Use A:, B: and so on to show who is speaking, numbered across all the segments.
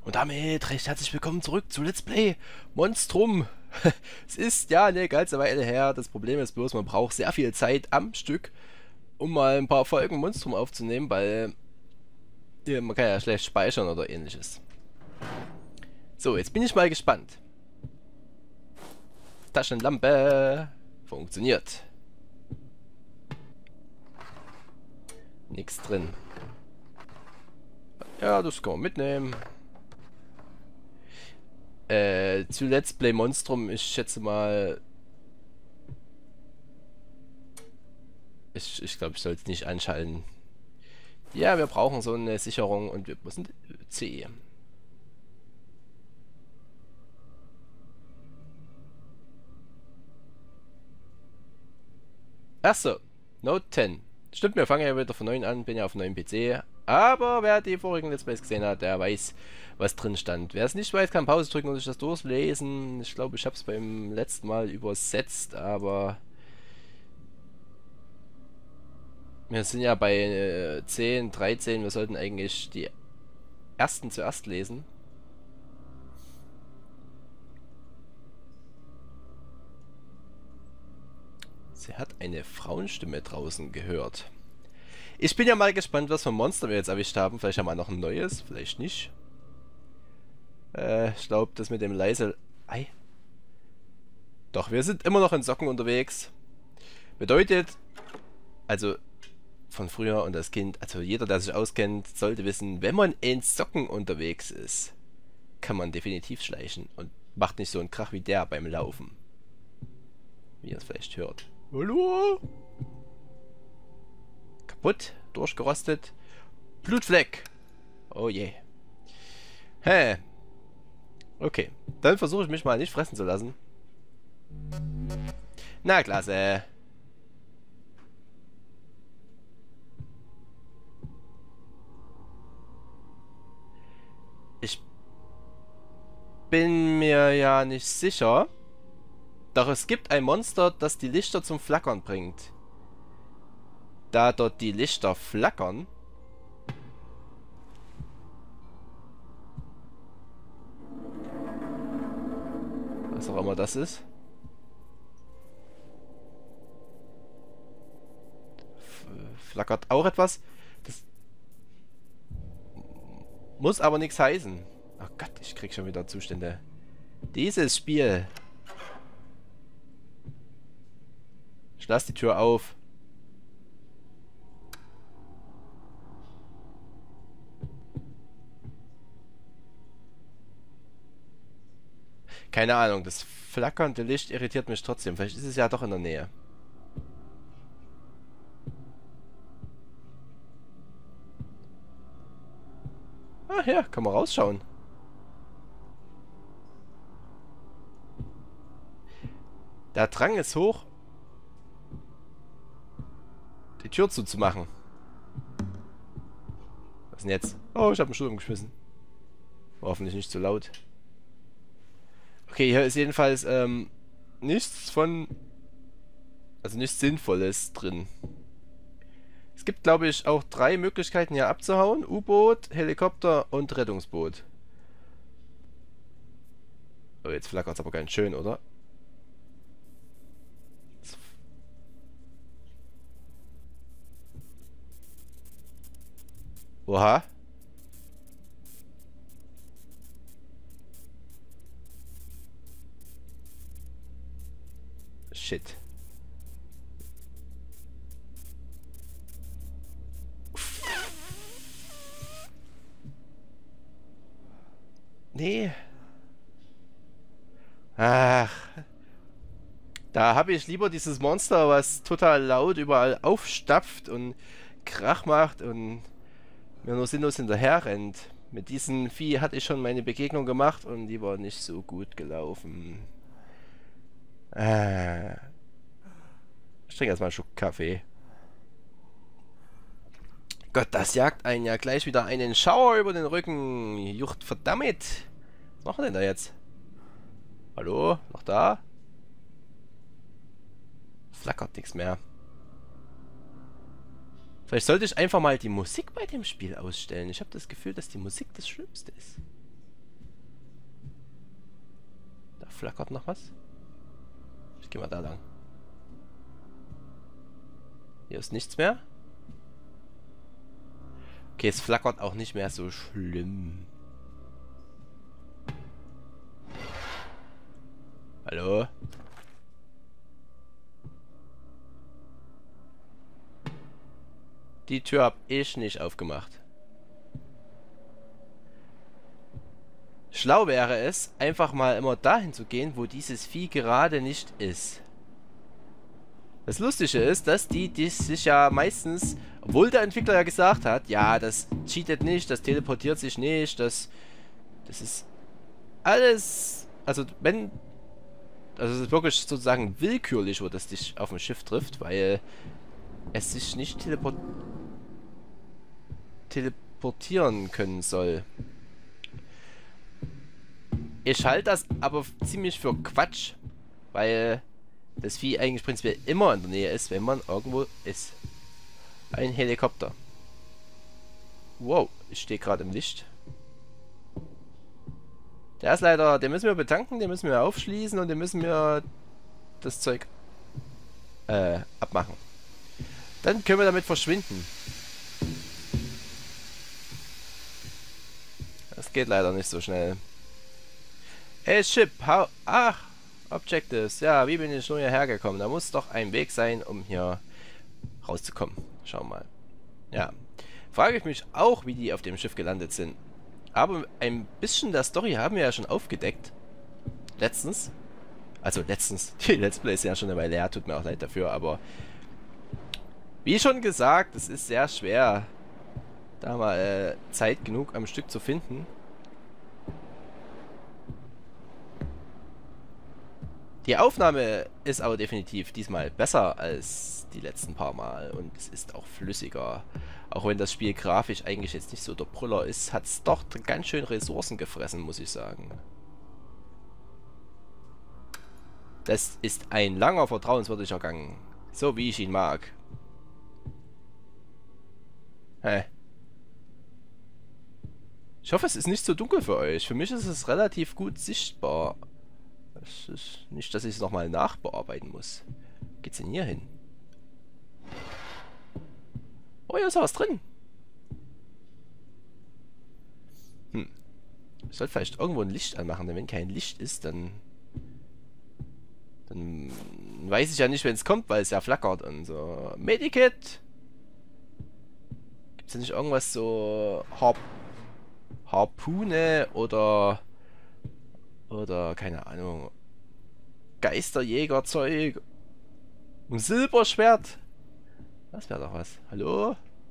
A: Und damit recht herzlich willkommen zurück zu Let's Play Monstrum. Es ist ja eine ganze Weile her. Das Problem ist bloß, man braucht sehr viel Zeit am Stück, um mal ein paar Folgen Monstrum aufzunehmen, weil man kann ja schlecht speichern oder ähnliches. So, jetzt bin ich mal gespannt. Taschenlampe funktioniert. Nichts drin. Ja, das kann man mitnehmen. Zu Let's Play Monstrum, ich schätze mal. Ich glaube, ich sollte es nicht anschalten. Ja, wir brauchen so eine Sicherung und wir müssen C. Achso, Note 10. Stimmt, wir fangen ja wieder von 9 an, bin ja auf einem neuen PC. Aber wer die vorigen Let's Plays gesehen hat, der weiß, was drin stand. Wer es nicht weiß, kann Pause drücken und sich das durchlesen. Ich glaube, ich habe es beim letzten Mal übersetzt, aber wir sind ja bei 10, 13. Wir sollten eigentlich die ersten zuerst lesen. Sie hat eine Frauenstimme draußen gehört. Ich bin ja mal gespannt, was für Monster wir jetzt erwischt haben. Vielleicht haben wir noch ein neues, vielleicht nicht. Ich glaube, das mit dem leise... Ei. Doch, wir sind immer noch in Socken unterwegs. Bedeutet, also von früher und als Kind, also jeder, der sich auskennt, sollte wissen, wenn man in Socken unterwegs ist, kann man definitiv schleichen und macht nicht so einen Krach wie der beim Laufen. Wie ihr es vielleicht hört. Hallo? Kaputt, durchgerostet. Blutfleck. Oh je. Hä? Okay, dann versuche ich mich mal nicht fressen zu lassen. Na, klasse. Ich bin mir ja nicht sicher. Doch es gibt ein Monster, das die Lichter zum Flackern bringt. Da dort die Lichter flackern... Was auch immer das ist. Flackert auch etwas. Das muss aber nichts heißen. Oh Gott, ich krieg schon wieder Zustände. Dieses Spiel. Ich lasse die Tür auf. Keine Ahnung, das flackernde Licht irritiert mich trotzdem. Vielleicht ist es ja doch in der Nähe. Ah ja, kann man rausschauen. Der Drang ist hoch, die Tür zuzumachen. Was denn jetzt? Oh, ich habe einen Stuhl umgeschmissen. War hoffentlich nicht zu laut. Okay, hier ist jedenfalls nichts von... Also nichts Sinnvolles drin. Es gibt, glaube ich, auch 3 Möglichkeiten hier abzuhauen. U-Boot, Helikopter und Rettungsboot. Oh, jetzt flackert es aber ganz schön, oder? Oha. Shit. Nee. Ach. Da habe ich lieber dieses Monster, was total laut überall aufstapft und Krach macht und mir nur sinnlos hinterher rennt. Mit diesem Vieh hatte ich schon meine Begegnung gemacht und die war nicht so gut gelaufen. Ich trinke erstmal einen Schluck Kaffee. Gott, das jagt einen ja gleich wieder einen Schauer über den Rücken. Jucht, verdammt. Was machen wir denn da jetzt? Hallo? Noch da? Flackert nichts mehr. Vielleicht sollte ich einfach mal die Musik bei dem Spiel ausstellen. Ich habe das Gefühl, dass die Musik das Schlimmste ist. Da flackert noch was. Ich gehe mal da lang. Hier ist nichts mehr. Okay, es flackert auch nicht mehr so schlimm. Hallo? Die Tür habe ich nicht aufgemacht. Schlau wäre es, einfach mal immer dahin zu gehen, wo dieses Vieh gerade nicht ist. Das Lustige ist, dass die sich ja meistens, obwohl der Entwickler ja gesagt hat, ja, das cheatet nicht, das teleportiert sich nicht, das ist alles, also wenn, also es ist wirklich sozusagen willkürlich, wo das dich auf dem Schiff trifft, weil es sich nicht teleportieren können soll. Ich halte das aber ziemlich für Quatsch, weil das Vieh eigentlich prinzipiell immer in der Nähe ist, wenn man irgendwo ist. Ein Helikopter. Wow, ich stehe gerade im Licht. Der ist leider, den müssen wir betanken, den müssen wir aufschließen und den müssen wir das Zeug abmachen. Dann können wir damit verschwinden. Das geht leider nicht so schnell. Hey Ship, ach, Objectives. Ja, wie bin ich nur hierher gekommen? Da muss doch ein Weg sein, um hier rauszukommen. Schauen wir mal. Ja, frage ich mich auch, wie die auf dem Schiff gelandet sind. Aber ein bisschen der Story haben wir ja schon aufgedeckt. Letztens. Also letztens. Die Let's Play ist ja schon eine Weile her, tut mir auch leid dafür, aber wie schon gesagt, es ist sehr schwer, da mal Zeit genug am Stück zu finden. Die Aufnahme ist aber definitiv diesmal besser als die letzten paar Mal und es ist auch flüssiger. Auch wenn das Spiel grafisch eigentlich jetzt nicht so der Brüller ist, hat es doch ganz schön Ressourcen gefressen, muss ich sagen. Das ist ein langer, vertrauenswürdiger Gang. So wie ich ihn mag. Hä? Ich hoffe, es ist nicht so dunkel für euch. Für mich ist es relativ gut sichtbar. Es ist nicht, dass ich es nochmal nachbearbeiten muss. Wo geht's denn hier hin? Oh, hier ist was drin. Ich sollte vielleicht irgendwo ein Licht anmachen, denn wenn kein Licht ist, dann weiß ich ja nicht, wenn es kommt, weil es ja flackert und so. Medikit! Gibt es da nicht irgendwas so Harpune oder keine Ahnung, Geisterjägerzeug, ein Silberschwert? Das wäre doch was. Hallo?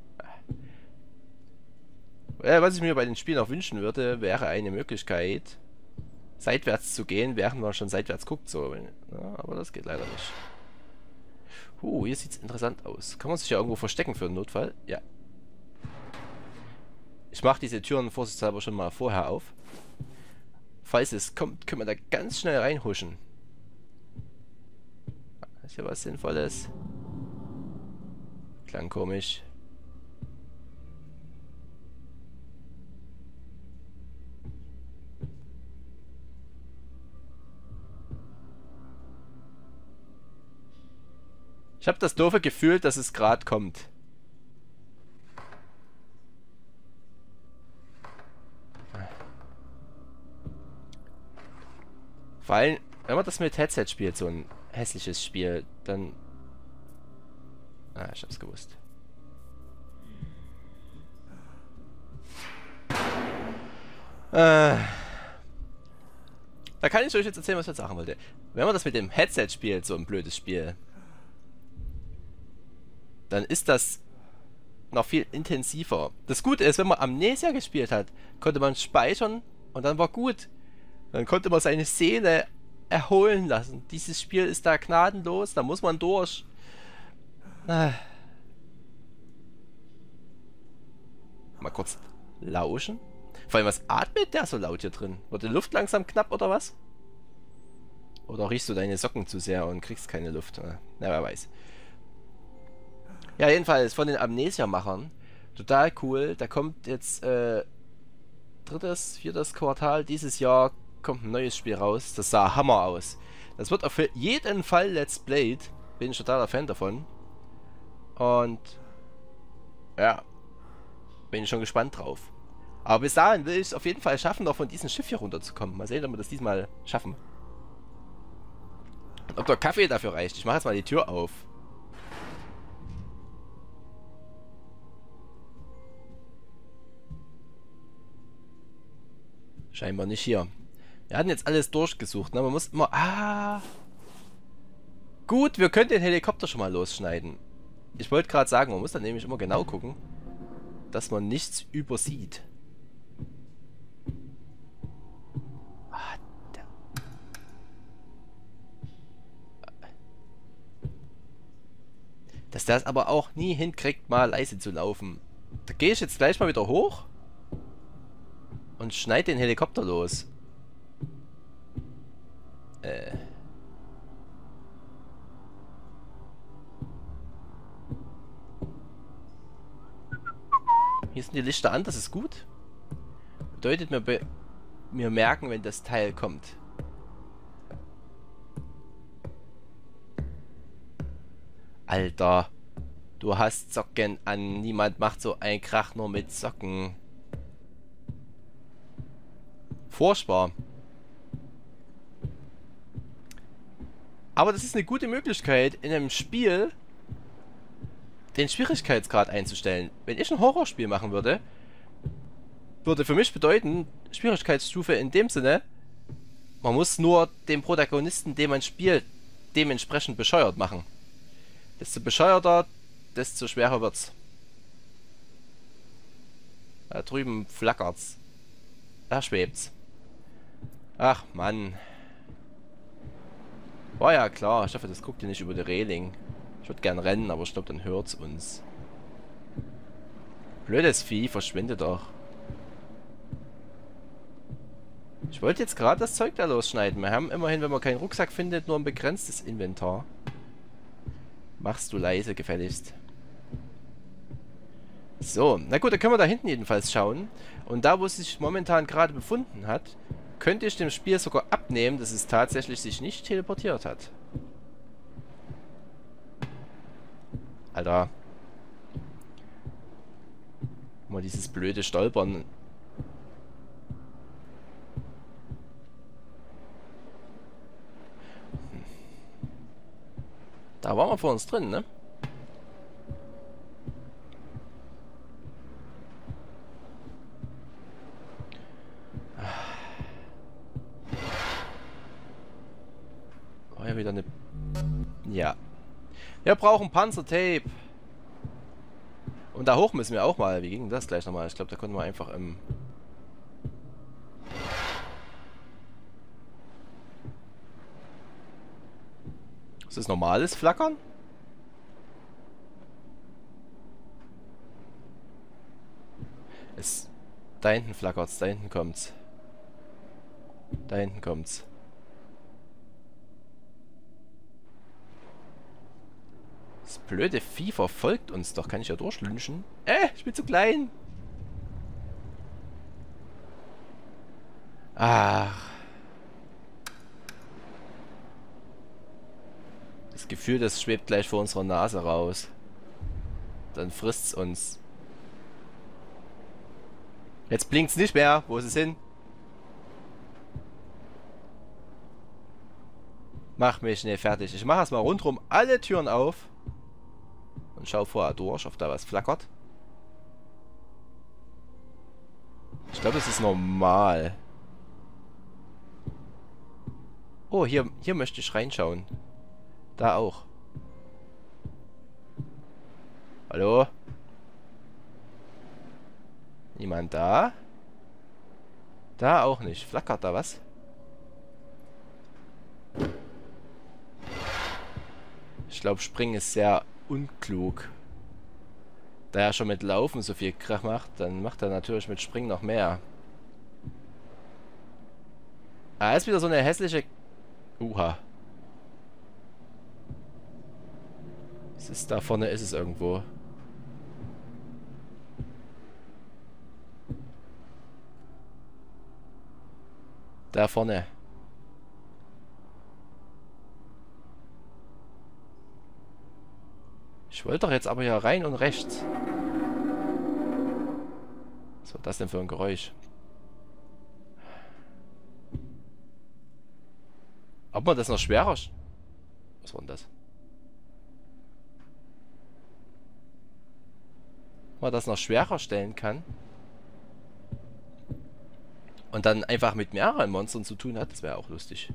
A: Was ich mir bei den Spielen auch wünschen würde, wäre eine Möglichkeit, seitwärts zu gehen, während man schon seitwärts guckt. So. Ja, aber das geht leider nicht. Hier sieht es interessant aus. Kann man sich ja irgendwo verstecken für einen Notfall? Ja. Ich mache diese Türen vorsichtshalber schon mal vorher auf. Falls es kommt, können wir da ganz schnell reinhuschen. Ist hier was Sinnvolles? Klang komisch. Ich habe das doofe Gefühl, dass es gerade kommt. Vor allem, wenn man das mit Headset spielt, so ein hässliches Spiel, dann... Ah, ich hab's gewusst. Da kann ich euch jetzt erzählen, was ich jetzt sagen wollte. Wenn man das mit dem Headset spielt, so ein blödes Spiel, dann ist das noch viel intensiver. Das Gute ist, wenn man Amnesia gespielt hat, konnte man speichern und dann war gut. Dann konnte man seine Seele erholen lassen. Dieses Spiel ist da gnadenlos, da muss man durch. Mal kurz lauschen. Vor allem, was atmet der so laut hier drin? Wird die Luft langsam knapp oder was? Oder riechst du deine Socken zu sehr und kriegst keine Luft? Na, wer weiß. Ja, jedenfalls von den Amnesia-Machern. Total cool. Da kommt jetzt 3., 4. Quartal dieses Jahr kommt ein neues Spiel raus. Das sah Hammer aus. Das wird auf jeden Fall Let's Played. Bin ich totaler Fan davon. Und ja, bin ich schon gespannt drauf. Aber bis dahin will ich es auf jeden Fall schaffen, noch von diesem Schiff hier runterzukommen. Mal sehen, ob wir das diesmal schaffen. Und ob der Kaffee dafür reicht. Ich mache jetzt mal die Tür auf. Scheinbar nicht hier. Wir hatten jetzt alles durchgesucht, ne? Man muss immer... Ah! Gut, wir können den Helikopter schon mal losschneiden. Ich wollte gerade sagen, man muss dann nämlich immer genau gucken, dass man nichts übersieht. Ah, dass der es aber auch nie hinkriegt, mal leise zu laufen. Da gehe ich jetzt gleich mal wieder hoch und schneide den Helikopter los. Hier sind die Lichter an, das ist gut. Bedeutet, wir merken, wenn das Teil kommt. Alter, du hast Socken an. Niemand macht so einen Krach nur mit Socken. Furchtbar. Aber das ist eine gute Möglichkeit, in einem Spiel den Schwierigkeitsgrad einzustellen. Wenn ich ein Horrorspiel machen würde, würde für mich bedeuten, Schwierigkeitsstufe in dem Sinne, man muss nur den Protagonisten, den man spielt, dementsprechend bescheuert machen. Desto bescheuerter, desto schwerer wird's. Da drüben flackert's. Da schwebt's. Ach Mann. War ja klar, ich hoffe, das guckt ihr nicht über die Reling. Ich würde gern rennen, aber ich glaube, dann hört's uns. Blödes Vieh, verschwinde doch. Ich wollte jetzt gerade das Zeug da losschneiden. Wir haben immerhin, wenn man keinen Rucksack findet, nur ein begrenztes Inventar. Machst du leise, gefälligst. So, na gut, dann können wir da hinten jedenfalls schauen. Und da, wo es sich momentan gerade befunden hat, könnte ich dem Spiel sogar abnehmen, dass es tatsächlich sich nicht teleportiert hat. Alter. Mal dieses blöde Stolpern. Da waren wir vor uns drin, ne? War ja wieder eine... Ja. Wir brauchen Panzertape. Und da hoch müssen wir auch mal. Wie ging das gleich nochmal? Ich glaube, da konnten wir einfach im... Ist das normales Flackern? Es... Da hinten flackert's, da hinten kommt's. Da hinten kommt's. Das blöde Vieh verfolgt uns doch. Kann ich ja durchlünchen? Ich bin zu klein. Ach. Das Gefühl, das schwebt gleich vor unserer Nase raus. Dann frisst's uns. Jetzt blinkt's nicht mehr. Wo ist es hin? Mach mich nicht fertig. Ich mache erstmal rundherum alle Türen auf. Und schau vorher durch, ob da was flackert. Ich glaube, das ist normal. Oh, hier möchte ich reinschauen. Da auch. Hallo? Niemand da? Da auch nicht. Flackert da was? Ich glaube, Springen ist sehr unklug. Da er schon mit Laufen so viel Krach macht, dann macht er natürlich mit Springen noch mehr. Ah, ist wieder so eine hässliche... Uha. Es ist da vorne, ist es irgendwo. Da vorne. Ich wollte doch jetzt aber hier rein und rechts. Was war das denn für ein Geräusch? Ob man das noch schwerer... Was war denn das? Ob man das noch schwerer stellen kann? Und dann einfach mit mehreren Monstern zu tun hat, das wäre auch lustig.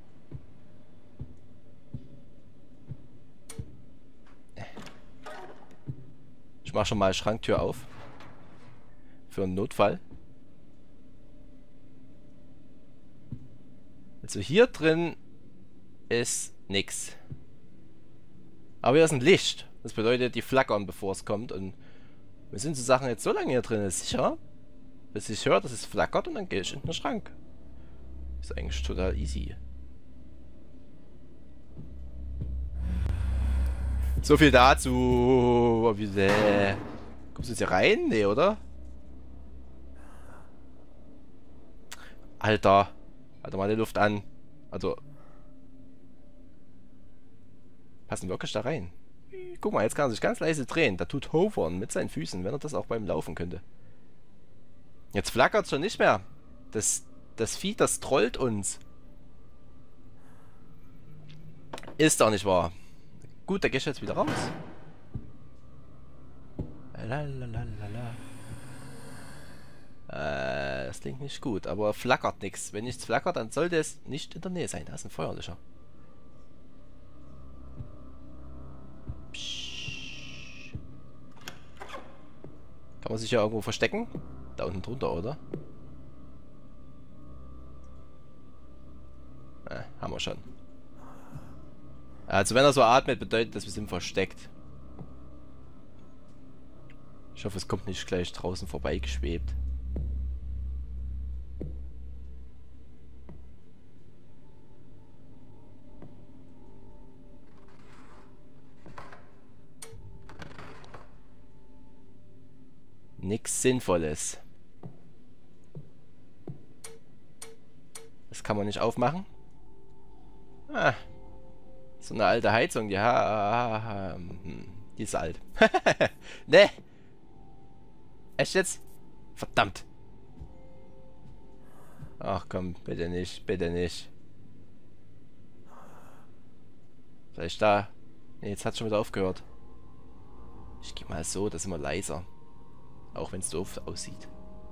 A: Ich mache schon mal Schranktür auf. Für einen Notfall. Also hier drin ist nix. Aber hier ist ein Licht. Das bedeutet, die flackern, bevor es kommt. Und wir sind so Sachen jetzt so lange hier drin, ist sicher, bis ich höre, dass es flackert und dann gehe ich in den Schrank. Ist eigentlich total easy. So viel dazu. Kommst du jetzt hier rein? Nee, oder? Alter. Halt mal die Luft an. Also. Passen wirklich da rein. Guck mal, jetzt kann er sich ganz leise drehen. Da tut hovern mit seinen Füßen, wenn er das auch beim Laufen könnte. Jetzt flackert es schon nicht mehr. Das Vieh, das trollt uns. Ist doch nicht wahr. Gut, da gehst du jetzt wieder raus. Lalalala. Das klingt nicht gut, aber flackert nichts. Wenn nichts flackert, dann sollte es nicht in der Nähe sein. Da ist ein Feuerlöscher. Psch. Kann man sich ja irgendwo verstecken? Da unten drunter, oder? Haben wir schon. Also wenn er so atmet, bedeutet das, wir sind versteckt. Ich hoffe, es kommt nicht gleich draußen vorbeigeschwebt. Nichts Sinnvolles. Das kann man nicht aufmachen. Ah. So eine alte Heizung, die die ist alt. Ne. Echt jetzt? Verdammt. Ach komm, bitte nicht, bitte nicht. Vielleicht da. Ne, jetzt hat es schon wieder aufgehört. Ich gehe mal so, das ist immer leiser. Auch wenn es doof aussieht.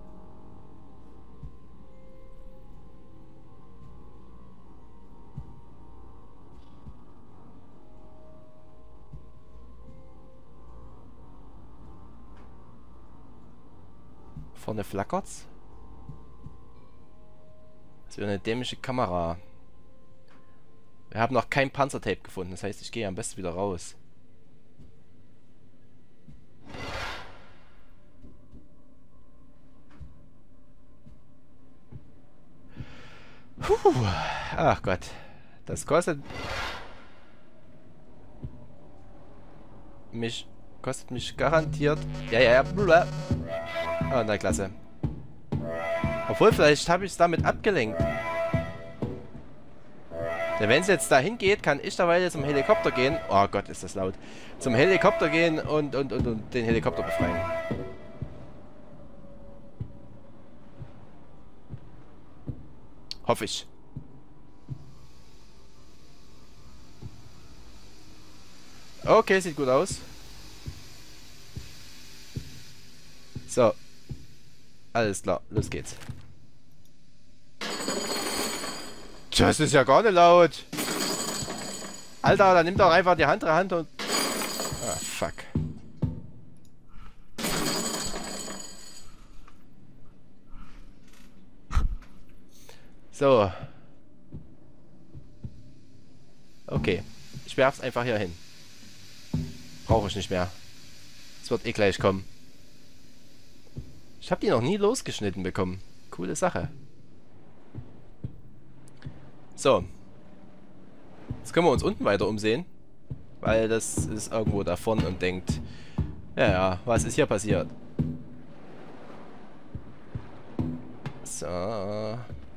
A: Vorne flackert's. Das wäre eine dämliche Kamera. Wir haben noch kein Panzertape gefunden. Das heißt, ich gehe am besten wieder raus. Puh. Ach Gott. Das kostet mich garantiert. Ja. Oh, na klasse. Obwohl, vielleicht habe ich es damit abgelenkt. Denn wenn es jetzt dahin geht, kann ich derweil zum Helikopter gehen. Oh Gott, ist das laut. Zum Helikopter gehen und den Helikopter befreien. Hoffe ich. Okay, sieht gut aus. So. Alles klar, los geht's. Das ist ja gar nicht laut. Alter, dann nimm doch einfach die andere Hand und... Ah, fuck. So. Okay. Ich werf's einfach hier hin. Brauche ich nicht mehr. Es wird eh gleich kommen. Ich habe die noch nie losgeschnitten bekommen. Coole Sache. So. Jetzt können wir uns unten weiter umsehen. Weil das ist irgendwo da vorne und denkt... Ja, was ist hier passiert? So.